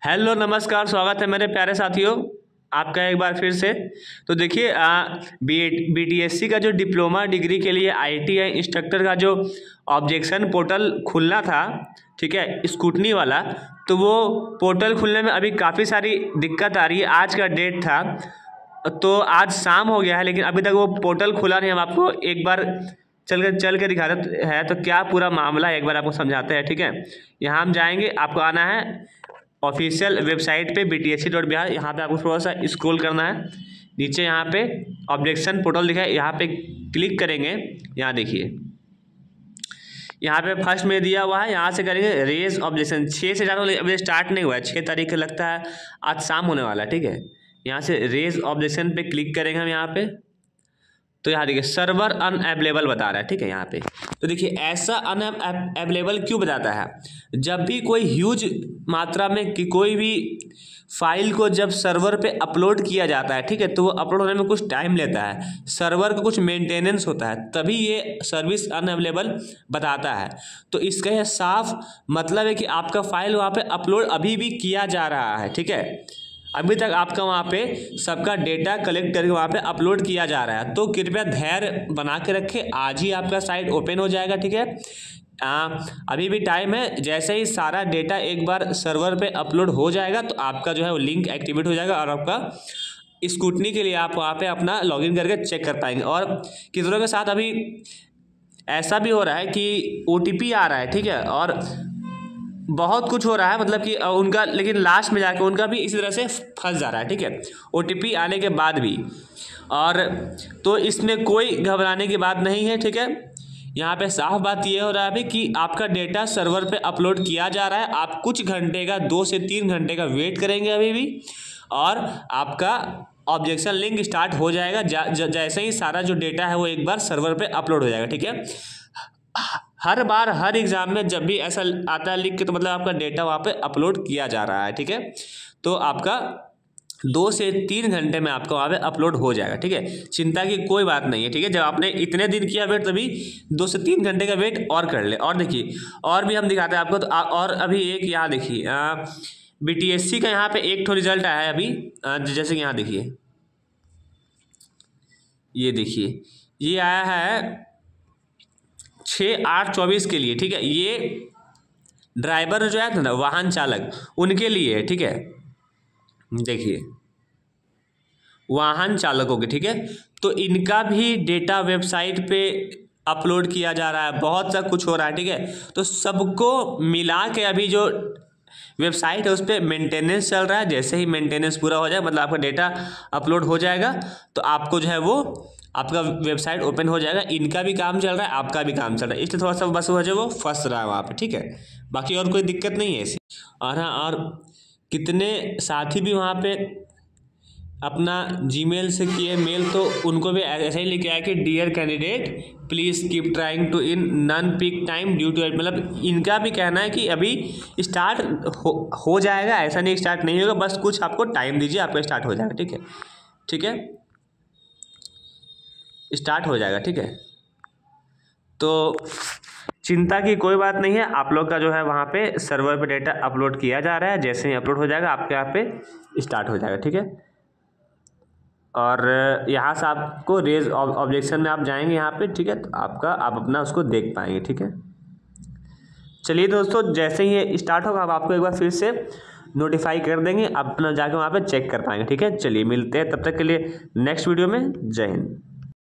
Hello नमस्कार, स्वागत है मेरे प्यारे साथियों आपका एक बार फिर से। तो देखिए बीटीएससी का जो डिप्लोमा डिग्री के लिए आईटीआई इंस्ट्रक्टर का जो ऑब्जेक्शन पोर्टल खुलना था, ठीक है, स्क्रूटनी वाला, तो वो पोर्टल खुलने में अभी काफ़ी सारी दिक्कत आ रही है। आज का डेट था तो आज शाम हो गया है, लेकिन अभी तक वो पोर्टल खुला नहीं। हम आपको एक बार चल के दिखाते हैं तो क्या पूरा मामला है, एक बार आपको समझाते हैं, ठीक है। यहाँ हम जाएंगे, आपको आना है ऑफिशियल वेबसाइट पे btsc.bihar। यहाँ पे आपको थोड़ा सा स्क्रॉल करना है नीचे, यहाँ पे ऑब्जेक्शन पोर्टल दिखा है, यहाँ पे क्लिक करेंगे। यहाँ देखिए, यहाँ पे फर्स्ट में दिया हुआ है, यहाँ से करेंगे रेज ऑब्जेक्शन। 6 से ज़्यादा अभी स्टार्ट नहीं हुआ है, 6 तारीख को लगता है आज शाम होने वाला है, ठीक है। यहाँ से रेज ऑब्जेक्शन पे क्लिक करेंगे हम यहाँ पे, तो यहाँ देखिए सर्वर अनअवेलेबल बता रहा है, ठीक है। यहाँ पे तो देखिए ऐसा अनअवेलेबल क्यों बताता है, जब भी कोई ह्यूज मात्रा में कि कोई भी फाइल को जब सर्वर पे अपलोड किया जाता है, ठीक है, तो वो अपलोड होने में कुछ टाइम लेता है, सर्वर का कुछ मेंटेनेंस होता है, तभी ये सर्विस अनअवेलेबल बताता है। तो इसका यह साफ मतलब है कि आपका फाइल वहाँ पे अपलोड अभी भी किया जा रहा है, ठीक है। अभी तक आपका वहाँ पे सबका डेटा कलेक्ट करके वहाँ पे अपलोड किया जा रहा है। तो कृपया धैर्य बना के रखें, आज ही आपका साइट ओपन हो जाएगा, ठीक है। अभी भी टाइम है, जैसे ही सारा डेटा एक बार सर्वर पे अपलोड हो जाएगा तो आपका जो है वो लिंक एक्टिवेट हो जाएगा और आपका स्क्रूटनी के लिए आप वहाँ पे अपना लॉगिन करके चेक कर पाएंगे। और किसी के साथ अभी ऐसा भी हो रहा है कि OTP आ रहा है, ठीक है, और बहुत कुछ हो रहा है, मतलब कि उनका, लेकिन लास्ट में जाकर उनका भी इसी तरह से फंस जा रहा है, ठीक है, OTP आने के बाद भी। और तो इसमें कोई घबराने की बात नहीं है, ठीक है। यहाँ पे साफ बात ये हो रहा है अभी कि आपका डेटा सर्वर पे अपलोड किया जा रहा है। आप कुछ घंटे का 2 से 3 घंटे का वेट करेंगे अभी भी, और आपका ऑब्जेक्शन लिंक स्टार्ट हो जाएगा जैसे ही सारा जो डेटा है वो एक बार सर्वर पे अपलोड हो जाएगा, ठीक है। हर बार हर एग्ज़ाम में जब भी ऐसा आता है लिख के, तो मतलब आपका डेटा वहाँ पे अपलोड किया जा रहा है, ठीक है। तो आपका 2 से 3 घंटे में आपका वहाँ पे अपलोड हो जाएगा, ठीक है, चिंता की कोई बात नहीं है, ठीक है। जब आपने इतने दिन किया वेट, तभी 2 से 3 घंटे का वेट और कर ले। और देखिए, और भी हम दिखाते हैं आपको, तो और अभी एक यहाँ देखिए BTSC का यहाँ पे एक ठो रिजल्ट आया है अभी, जैसे कि यहाँ देखिए, ये देखिए, ये आया है 6/8/24 के लिए, ठीक है। ये ड्राइवर जो है ना, वाहन चालक, उनके लिए है, ठीक है। देखिए वाहन चालकों के, ठीक है, तो इनका भी डेटा वेबसाइट पे अपलोड किया जा रहा है, बहुत सा कुछ हो रहा है, ठीक है। तो सबको मिला के अभी जो वेबसाइट है उस पर मेंटेनेंस चल रहा है। जैसे ही मेंटेनेंस पूरा हो जाए, मतलब आपका डेटा अपलोड हो जाएगा, तो आपको जो है वो आपका वेबसाइट ओपन हो जाएगा। इनका भी काम चल रहा है, आपका भी काम चल रहा है, इसलिए थोड़ा सा बस वो फंस रहा है वहाँ पे, ठीक है। बाकी और कोई दिक्कत नहीं है ऐसी। और हाँ, और कितने साथी भी वहाँ पे अपना जीमेल से किए मेल, तो उनको भी ऐसा ही लिखा है कि dear candidate please keep trying to in non peak time due to, मतलब इनका भी कहना है कि अभी स्टार्ट हो जाएगा, ऐसा नहीं स्टार्ट नहीं होगा, बस कुछ आपको टाइम दीजिए, आपका स्टार्ट हो जाएगा, ठीक है, ठीक है, स्टार्ट हो जाएगा, ठीक है। तो चिंता की कोई बात नहीं है, आप लोग का जो है वहाँ पे सर्वर पे डेटा अपलोड किया जा रहा है, जैसे ही अपलोड हो जाएगा आपके यहाँ पे स्टार्ट हो जाएगा, ठीक है। और यहाँ से आपको रेज ऑब्जेक्शन में आप जाएंगे यहाँ पे, ठीक है, तो आप अपना उसको देख पाएंगे, ठीक है। चलिए दोस्तों, जैसे ही ये स्टार्ट होगा हम आपको एक बार फिर से नोटिफाई कर देंगे, आप अपना जाकर वहाँ पे चेक कर पाएंगे, ठीक है। चलिए मिलते हैं, तब तक के लिए नेक्स्ट वीडियो में। जय हिंद।